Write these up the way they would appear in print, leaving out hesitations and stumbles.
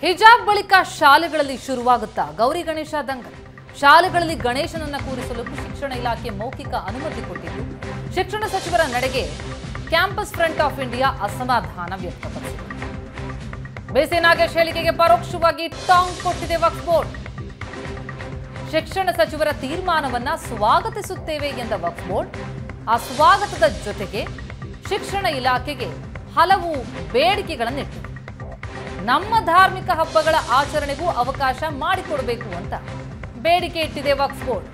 ಹಿಜಾಬ್ ಬಳಿಕ ಶಾಲೆಗಳಲ್ಲಿ ಶುರುವಾಗುತ್ತಾ ಗೌರಿ ಗಣೇಶ ದಂಗಲ್. ಶಾಲೆಗಳಲ್ಲಿ ಗಣೇಶನನ್ನ ಕೂರಿಸಲು ಶಿಕ್ಷಣ ಇಲಾಖೆ ಮೌಖಿಕ ಅನುಮತಿ ಕೊಟ್ಟಿದ್ದು, ಶಿಕ್ಷಣ ಸಚಿವರ ನಡೆಗೆ ಕ್ಯಾಂಪಸ್ ಫ್ರಂಟ್ ಆಫ್ ಇಂಡಿಯಾ ಅಸಮಾಧಾನ ವ್ಯಕ್ತಪಡಿಸಿದೆ. ಬೇಸಿ ನಾಗೇಶ್ ಹೇಳಿಕೆಗೆ ಪರೋಕ್ಷವಾಗಿ ಟಾಂಗ್ ಕೊಟ್ಟಿದೆ ವಕ್ಫ್ ಬೋರ್ಡ್. ಶಿಕ್ಷಣ ಸಚಿವರ ತೀರ್ಮಾನವನ್ನ ಸ್ವಾಗತಿಸುತ್ತೇವೆ ಎಂದ ವಕ್ಫ್ ಬೋರ್ಡ್ ಆ ಸ್ವಾಗತದ ಜೊತೆಗೆ ಶಿಕ್ಷಣ ಇಲಾಖೆಗೆ ಹಲವು ಬೇಡಿಕೆಗಳನ್ನಿಟ್ಟಿದೆ. ನಮ್ಮ ಧಾರ್ಮಿಕ ಹಬ್ಬಗಳ ಆಚರಣೆಗೂ ಅವಕಾಶ ಮಾಡಿಕೊಡಬೇಕು ಅಂತ ಬೇಡಿಕೆ ಇಟ್ಟಿದೆ ವಕ್ಫ್ ಬೋರ್ಡ್.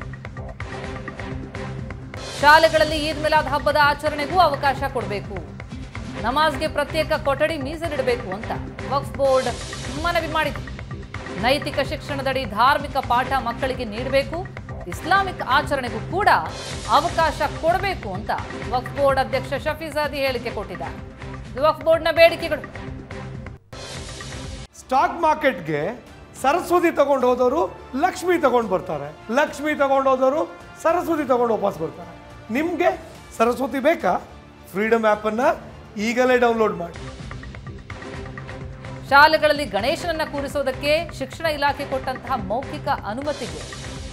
ಶಾಲೆಗಳಲ್ಲಿ ಈದ್ ಮಿಲಾದ್ ಹಬ್ಬದ ಆಚರಣೆಗೂ ಅವಕಾಶ ಕೊಡಬೇಕು, ನಮಾಜ್ಗೆ ಪ್ರತ್ಯೇಕ ಕೊಠಡಿ ಮೀಸಲಿಡಬೇಕು ಅಂತ ವಕ್ಫ್ ಬೋರ್ಡ್ ಮನವಿ ಮಾಡಿದೆ. ನೈತಿಕ ಶಿಕ್ಷಣದಡಿ ಧಾರ್ಮಿಕ ಪಾಠ ಮಕ್ಕಳಿಗೆ ನೀಡಬೇಕು, ಇಸ್ಲಾಮಿಕ್ ಆಚರಣೆಗೂ ಕೂಡ ಅವಕಾಶ ಕೊಡಬೇಕು ಅಂತ ವಕ್ಫ್ ಬೋರ್ಡ್ ಅಧ್ಯಕ್ಷ ಶಫೀಜಾದಿ ಹೇಳಿಕೆ ಕೊಟ್ಟಿದ್ದಾರೆ. ವಕ್ಫ್ ಬೋರ್ಡ್ನ ಬೇಡಿಕೆಗಳು: ಸ್ಟಾಕ್ ಮಾರ್ಕೆಟ್ಗೆ ಸರಸ್ವತಿ ತಗೊಂಡು ಹೋದವರು ಲಕ್ಷ್ಮಿ ತಗೊಂಡು ಬರ್ತಾರೆ, ಲಕ್ಷ್ಮಿ ತಗೊಂಡು ಹೋದವರು ಸರಸ್ವತಿ ತಗೊಂಡು ವಾಪಸ್ ಬರ್ತಾರೆ. ನಿಮಗೆ ಸರಸ್ವತಿ ಬೇಕಾ? ಫ್ರೀಡಮ್ ಆ್ಯಪನ್ನು ಈಗಲೇ ಡೌನ್ಲೋಡ್ ಮಾಡಿ. ಶಾಲೆಗಳಲ್ಲಿ ಗಣೇಶನನ್ನ ಕೂರಿಸೋದಕ್ಕೆ ಶಿಕ್ಷಣ ಇಲಾಖೆ ಕೊಟ್ಟಂತಹ ಮೌಖಿಕ ಅನುಮತಿಗೆ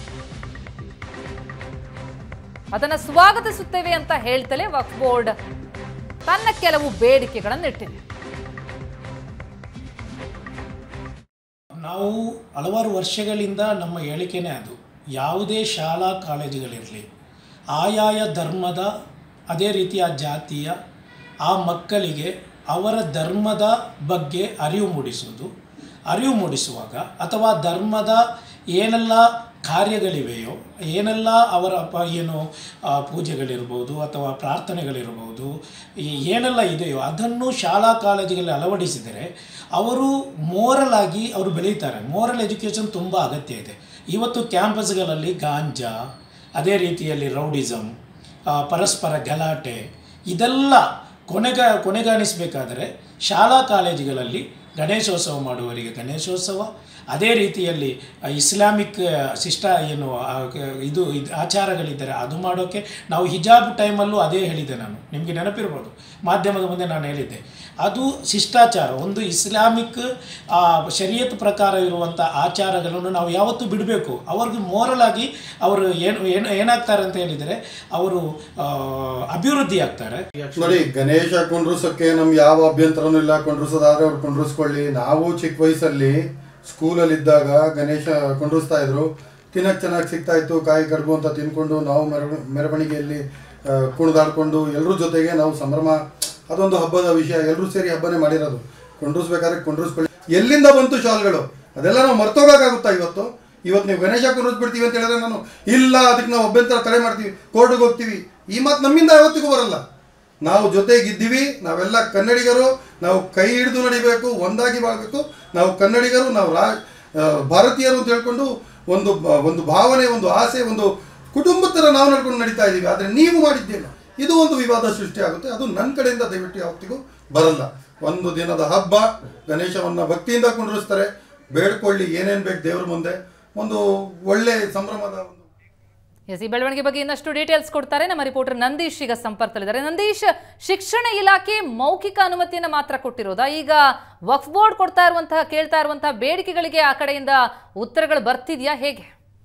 ಅದನ್ನು ಸ್ವಾಗತಿಸುತ್ತೇವೆ ಅಂತ ಹೇಳ್ತಲೇ ವಕ್ಫ್ ಬೋರ್ಡ್ ತನ್ನ ಕೆಲವು ಬೇಡಿಕೆಗಳನ್ನಿಟ್ಟಿದೆ. ನಾವು ಹಲವಾರು ವರ್ಷಗಳಿಂದ ನಮ್ಮ ಹೇಳಿಕೆನೇ ಅದು, ಯಾವುದೇ ಶಾಲಾ ಕಾಲೇಜುಗಳಿರಲಿ, ಆಯಾಯ ಧರ್ಮದ ಅದೇ ರೀತಿಯ ಜಾತಿಯ ಆ ಮಕ್ಕಳಿಗೆ ಅವರ ಧರ್ಮದ ಬಗ್ಗೆ ಅರಿವು ಮೂಡಿಸುವಾಗ ಅಥವಾ ಧರ್ಮದ ಏನೆಲ್ಲ ಕಾರ್ಯಗಳಿವೆಯೋ, ಏನೆಲ್ಲ ಅವರ ಪೂಜೆಗಳಿರ್ಬೋದು ಅಥವಾ ಪ್ರಾರ್ಥನೆಗಳಿರ್ಬೋದು, ಏನೆಲ್ಲ ಇದೆಯೋ ಅದನ್ನು ಶಾಲಾ ಕಾಲೇಜುಗಳಲ್ಲಿ ಅಳವಡಿಸಿದರೆ ಅವರು ಮೋರಲ್ ಆಗಿ ಅವರು ಬೆಳೀತಾರೆ. ಮೋರಲ್ ಎಜುಕೇಷನ್ ತುಂಬ ಅಗತ್ಯ ಇದೆ. ಇವತ್ತು ಕ್ಯಾಂಪಸ್ಗಳಲ್ಲಿ ಗಾಂಜಾ, ಅದೇ ರೀತಿಯಲ್ಲಿ ರೌಡಿಸಮ್, ಪರಸ್ಪರ ಗಲಾಟೆ, ಇದೆಲ್ಲ ಕೊನೆಗಾಣಿಸಬೇಕಾದರೆ ಶಾಲಾ ಕಾಲೇಜುಗಳಲ್ಲಿ ಗಣೇಶೋತ್ಸವ ಮಾಡುವವರಿಗೆ ಗಣೇಶೋತ್ಸವ, ಅದೇ ರೀತಿಯಲ್ಲಿ ಇಸ್ಲಾಮಿಕ್ ಇದು ಆಚಾರಗಳಿದ್ದರೆ ಅದು ಮಾಡೋಕ್ಕೆ ನಾವು ಹಿಜಾಬ್ ಟೈಮಲ್ಲೂ ಅದೇ ಹೇಳಿದ್ದೆ. ನಾನು ನಿಮಗೆ ನೆನಪಿರ್ಬೋದು, ಮಾಧ್ಯಮದ ಮುಂದೆ ನಾನು ಹೇಳಿದ್ದೆ, ಅದು ಶಿಷ್ಟಾಚಾರ, ಒಂದು ಇಸ್ಲಾಮಿಕ್ ಶರೀಯತ್ ಪ್ರಕಾರ ಇರುವಂಥ ಆಚಾರಗಳನ್ನು ನಾವು ಯಾವತ್ತೂ ಬಿಡಬೇಕು. ಅವ್ರಿಗೆ ಮೋರಲ್ ಆಗಿ ಅವರು ಏನಾಗ್ತಾರೆ ಅಂತ ಹೇಳಿದರೆ ಅವರು ಅಭಿವೃದ್ಧಿ ಆಗ್ತಾರೆ. ನೋಡಿ, ಗಣೇಶ ಕುಂಡ್ರಿಸೋಕ್ಕೆ ನಮ್ಗೆ ಯಾವ ಅಭ್ಯಂತರನೂ ಇಲ್ಲ, ಕುಂಡ್ರಿಸೋದಾದ್ರೆ ಅವ್ರು ಕುಂಡ್ರಿಸ್ಕೊಳ್ಳಿ. ನಾವು ಚಿಕ್ಕ ವಯಸ್ಸಲ್ಲಿ ಸ್ಕೂಲಲ್ಲಿದ್ದಾಗ ಗಣೇಶ ಕುಂಡ್ರಿಸ್ತಾ ಇದ್ರು, ತಿನ್ನಕ್ಕೆ ಚೆನ್ನಾಗಿ ಸಿಗ್ತಾ ಇತ್ತು, ಕಾಯಿ ಕಡುಬು ಅಂತ ತಿನ್ಕೊಂಡು ನಾವು ಮೆರವಣಿಗೆಯಲ್ಲಿ ಕುಣಿದಾಡ್ಕೊಂಡು ಎಲ್ಲರ ಜೊತೆಗೆ ನಾವು ಸಂಭ್ರಮ, ಅದೊಂದು ಹಬ್ಬದ ವಿಷಯ, ಎಲ್ಲರೂ ಸೇರಿ ಹಬ್ಬನೇ ಮಾಡಿರೋದು. ಕುಂಡ್ರಿಸ್ಬೇಕಾದ್ರೆ ಕುಂಡ್ರಿಸ್ಕೊಳ್ಳಿ. ಎಲ್ಲಿಂದ ಬಂತು ಶಾಲೆಗಳು? ಅದೆಲ್ಲ ನಾವು ಮರ್ತೋಗೋಕ್ಕಾಗುತ್ತಾ? ಇವತ್ತು ನೀವು ಗಣೇಶ ಕುಂಡ್ರಿಸ್ಬಿಡ್ತೀವಿ ಅಂತ ಹೇಳಿದ್ರೆ ನಾನು ಇಲ್ಲ, ಅದಕ್ಕೆ ನಾವು ಅಭ್ಯಂತರ ತಡೆ ಮಾಡ್ತೀವಿ, ಕೋರ್ಟ್ಗೆ ಹೋಗ್ತೀವಿ, ಈ ಮಾತು ನಮ್ಮಿಂದ ಯಾವತ್ತಿಗೂ ಬರಲ್ಲ. ನಾವು ಜೊತೆಗಿದ್ದೀವಿ, ನಾವೆಲ್ಲ ಕನ್ನಡಿಗರು, ನಾವು ಕೈ ಹಿಡಿದು ನಡಿಬೇಕು, ಒಂದಾಗಿ ಬಾಳಬೇಕು. ನಾವು ಕನ್ನಡಿಗರು, ನಾವು ಭಾರತೀಯರು ಅಂತ ಹೇಳ್ಕೊಂಡು ಒಂದು ಭಾವನೆ, ಒಂದು ಆಸೆ, ಒಂದು ಕುಟುಂಬದ ಥರ ನಾವು ನಡ್ಕೊಂಡು ನಡೀತಾ ಇದ್ದೀವಿ. ಆದರೆ ನೀವು ಮಾಡಿದ್ದೇನೆ, ಇದು ಒಂದು ವಿವಾದ ಸೃಷ್ಟಿ ಆಗುತ್ತೆ. ಅದು ನನ್ನ ಕಡೆಯಿಂದ ದಯವಿಟ್ಟು ಯಾವತ್ತಿಗೂ ಬರಲ್ಲ. ಒಂದು ದಿನದ ಹಬ್ಬ, ಗಣೇಶವನ್ನು ಭಕ್ತಿಯಿಂದ ಕುಂಡ್ರಿಸ್ತಾರೆ, ಬೇಡ್ಕೊಳ್ಳಿ, ಏನೇನು ಬೇಕು ದೇವ್ರ ಮುಂದೆ, ಒಂದು ಒಳ್ಳೆ ಸಂಭ್ರಮದ ಈ ಬೆಳವಣಿಗೆ ಬಗ್ಗೆ ಇನ್ನಷ್ಟು ಡೀಟೇಲ್ಸ್ ಕೊಡ್ತಾರೆ ನಮ್ಮ ರಿಪೋರ್ಟರ್ ನಂದೀಶ್. ಈಗ ಸಂಪರ್ಕದಲ್ಲಿದ್ದಾರೆ. ನಂದೀಶ್, ಶಿಕ್ಷಣ ಇಲಾಖೆ ಮೌಖಿಕ ಅನುಮತಿಯನ್ನು ಮಾತ್ರ ಕೊಟ್ಟಿರೋದಾ? ಈಗ ವಕ್ಫ್ ಬೋರ್ಡ್ ಕೇಳ್ತಾ ಇರುವಂತಹ ಬೇಡಿಕೆಗಳಿಗೆ ಆ ಕಡೆಯಿಂದ ಉತ್ತರಗಳು ಬರ್ತಿದ್ಯಾ, ಹೇಗೆ?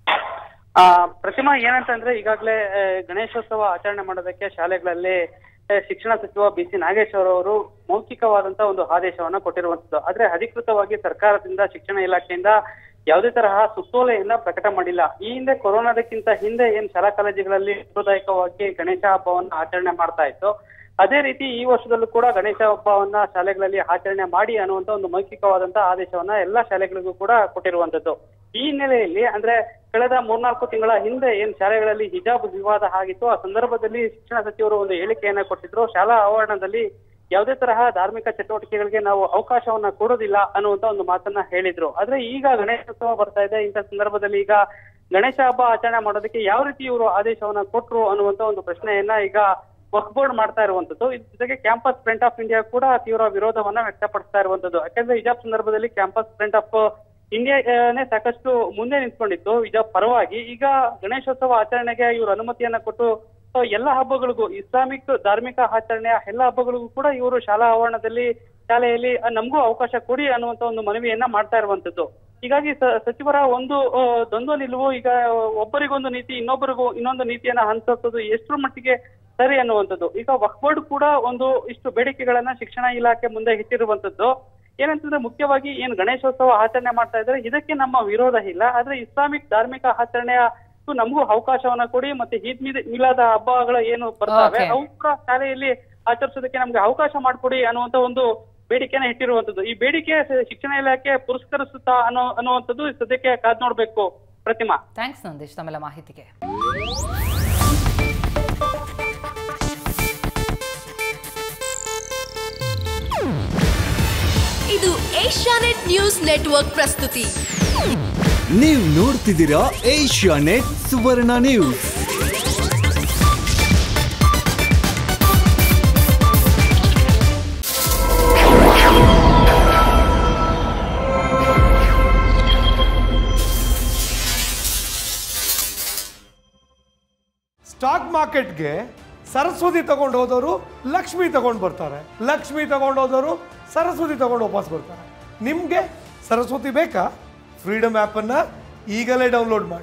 ಪ್ರತಿಮಾ, ಏನಂತಂದ್ರೆ ಈಗಾಗಲೇ ಗಣೇಶೋತ್ಸವ ಆಚರಣೆ ಮಾಡೋದಕ್ಕೆ ಶಾಲೆಗಳಲ್ಲಿ ಶಿಕ್ಷಣ ಸಚಿವ ಬಿಸಿ ನಾಗೇಶ್ ಅವರು ಮೌಖಿಕವಾದಂತಹ ಒಂದು ಆದೇಶವನ್ನ ಕೊಟ್ಟಿರುವಂತದ್ದು. ಆದ್ರೆ ಅಧಿಕೃತವಾಗಿ ಸರ್ಕಾರದಿಂದ, ಶಿಕ್ಷಣ ಇಲಾಖೆಯಿಂದ ಯಾವುದೇ ತರಹ ಸುತ್ತೋಲೆಯನ್ನ ಪ್ರಕಟ ಮಾಡಿಲ್ಲ. ಈ ಹಿಂದೆ ಕೊರೋನಾದಕ್ಕಿಂತ ಹಿಂದೆ ಏನ್ ಶಾಲಾ ಕಾಲೇಜುಗಳಲ್ಲಿ ಸಾಂಪ್ರದಾಯಿಕವಾಗಿ ಗಣೇಶ ಹಬ್ಬವನ್ನ ಆಚರಣೆ ಮಾಡ್ತಾ ಇತ್ತು, ಅದೇ ರೀತಿ ಈ ವರ್ಷದಲ್ಲೂ ಕೂಡ ಗಣೇಶ ಹಬ್ಬವನ್ನ ಶಾಲೆಗಳಲ್ಲಿ ಆಚರಣೆ ಮಾಡಿ ಅನ್ನುವಂತ ಒಂದು ಮೌಖಿಕವಾದಂತಹ ಆದೇಶವನ್ನ ಎಲ್ಲಾ ಶಾಲೆಗಳಿಗೂ ಕೂಡ ಕೊಟ್ಟಿರುವಂತದ್ದು. ಈ ಹಿನ್ನೆಲೆಯಲ್ಲಿ ಅಂದ್ರೆ ಕಳೆದ 3-4 ತಿಂಗಳ ಹಿಂದೆ ಏನ್ ಶಾಲೆಗಳಲ್ಲಿ ಹಿಜಾಬ್ ವಿವಾದ ಆಗಿತ್ತು, ಆ ಸಂದರ್ಭದಲ್ಲಿ ಶಿಕ್ಷಣ ಸಚಿವರು ಒಂದು ಹೇಳಿಕೆಯನ್ನ ಕೊಟ್ಟಿದ್ರು. ಶಾಲಾ ಆವರಣದಲ್ಲಿ ಯಾವುದೇ ತರಹ ಧಾರ್ಮಿಕ ಚಟುವಟಿಕೆಗಳಿಗೆ ನಾವು ಅವಕಾಶವನ್ನ ಕೊಡೋದಿಲ್ಲ ಅನ್ನುವಂತ ಒಂದು ಮಾತನ್ನ ಹೇಳಿದ್ರು. ಆದ್ರೆ ಈಗ ಗಣೇಶೋತ್ಸವ ಬರ್ತಾ ಇದೆ, ಇಂಥ ಸಂದರ್ಭದಲ್ಲಿ ಈಗ ಗಣೇಶ ಹಬ್ಬ ಆಚರಣೆ ಮಾಡೋದಕ್ಕೆ ಯಾವ ರೀತಿ ಇವರು ಆದೇಶವನ್ನ ಕೊಟ್ರು ಅನ್ನುವಂತ ಒಂದು ಪ್ರಶ್ನೆಯನ್ನ ಈಗ ವಕ್ಫ್ ಬೋರ್ಡ್ ಮಾಡ್ತಾ ಇರುವಂತದ್ದು. ಇದ್ರ ಜೊತೆಗೆ ಕ್ಯಾಂಪಸ್ ಫ್ರಂಟ್ ಆಫ್ ಇಂಡಿಯಾ ಕೂಡ ತೀವ್ರ ವಿರೋಧವನ್ನ ವ್ಯಕ್ತಪಡಿಸ್ತಾ ಇರುವಂತದ್ದು. ಯಾಕಂದ್ರೆ ಹಿಜಾಬ್ ಸಂದರ್ಭದಲ್ಲಿ ಕ್ಯಾಂಪಸ್ ಫ್ರಂಟ್ ಆಫ್ ಇಂಡಿಯಾನೇ ಸಾಕಷ್ಟು ಮುಂದೆ ನಿಂತ್ಕೊಂಡಿತ್ತು ಹಿಜಾಬ್ ಪರವಾಗಿ. ಈಗ ಗಣೇಶೋತ್ಸವ ಆಚರಣೆಗೆ ಇವರು ಅನುಮತಿಯನ್ನ ಕೊಟ್ಟು ಎಲ್ಲ ಹಬ್ಬಗಳಿಗೂ ಇಸ್ಲಾಮಿಕ್ ಧಾರ್ಮಿಕ ಆಚರಣೆಯ ಎಲ್ಲ ಹಬ್ಬಗಳಿಗೂ ಕೂಡ ಇವರು ಶಾಲಾ ಆವರಣದಲ್ಲಿ ಶಾಲೆಯಲ್ಲಿ ನಮಗೂ ಅವಕಾಶ ಕೊಡಿ ಅನ್ನುವಂತ ಒಂದು ಮನವಿಯನ್ನ ಮಾಡ್ತಾ ಇರುವಂತದ್ದು. ಹೀಗಾಗಿ ಸಚಿವರ ಒಂದು ದ್ವಂದ್ವ ನಿಲುವು ಈಗ ಒಬ್ಬರಿಗೊಂದು ನೀತಿ ಇನ್ನೊಬ್ಬರಿಗೂ ಇನ್ನೊಂದು ನೀತಿಯನ್ನ ಹಂಚೋದು ಎಷ್ಟರ ಮಟ್ಟಿಗೆ ಸರಿ ಅನ್ನುವಂಥದ್ದು. ಈಗ ವಕ್ಫ್ ಬೋರ್ಡ್ ಕೂಡ ಇಷ್ಟು ಬೇಡಿಕೆಗಳನ್ನ ಶಿಕ್ಷಣ ಇಲಾಖೆ ಮುಂದೆ ಇಟ್ಟಿರುವಂತದ್ದು. ಏನಂತಂದ್ರೆ ಮುಖ್ಯವಾಗಿ ಏನ್ ಗಣೇಶೋತ್ಸವ ಆಚರಣೆ ಮಾಡ್ತಾ ಇದ್ದಾರೆ, ಇದಕ್ಕೆ ನಮ್ಮ ವಿರೋಧ ಇಲ್ಲ. ಆದ್ರೆ ಇಸ್ಲಾಮಿಕ್ ಧಾರ್ಮಿಕ ಆಚರಣೆಯ ನಮಗೂ ಅವಕಾಶವನ್ನ ಕೊಡಿ, ಮತ್ತೆ ಈದ್ ಮಿಲಾದ ಹಬ್ಬಗಳು ಏನು ಬರ್ತವೆ ಅವು ಕೂಡ ಶಾಲೆಯಲ್ಲಿ ಆಚರಿಸೋದಕ್ಕೆ ನಮ್ಗೆ ಅವಕಾಶ ಮಾಡಿಕೊಡಿ ಅನ್ನುವಂತ ಒಂದು ಬೇಡಿಕೆನ ಇಟ್ಟಿರುವಂತದ್ದು. ಈ ಬೇಡಿಕೆ ಶಿಕ್ಷಣ ಇಲಾಖೆ ಪುರಸ್ಕರಿಸುತ್ತಾ ಅನ್ನುವಂಥದ್ದು ಸದ್ಯಕ್ಕೆ ಕಾದ್ ನೋಡ್ಬೇಕು. ಪ್ರತಿಮಾ, ಥ್ಯಾಂಕ್ಸ್ ನಂದೀಶ್ ತಮ್ಮೆಲ್ಲ ಮಾಹಿತಿಗೆ. ಇದು ಏಷ್ಯಾನೆಟ್ ನ್ಯೂಸ್ ನೆಟ್ವರ್ಕ್ ಪ್ರಸ್ತುತಿ. ನೀವು ನೋಡ್ತಿದ್ದೀರಾ ಏಷ್ಯಾನೆಟ್ ಸುವರ್ಣ ನ್ಯೂಸ್. ಸ್ಟಾಕ್ ಮಾರ್ಕೆಟ್ಗೆ ಸರಸ್ವತಿ ತಗೊಂಡು ಹೋದವರು ಲಕ್ಷ್ಮಿ ತಗೊಂಡು ಬರ್ತಾರೆ, ಲಕ್ಷ್ಮಿ ತಗೊಂಡು ಹೋದವರು ಸರಸ್ವತಿ ತಗೊಂಡು ವಾಪಸ್ ಬರ್ತಾರೆ. ನಿಮಗೆ ಸರಸ್ವತಿ ಬೇಕಾ? ಫ್ರೀಡಮ್ ಆ್ಯಪನ್ನು ಈಗಲೇ ಡೌನ್ಲೋಡ್ ಮಾಡಿ.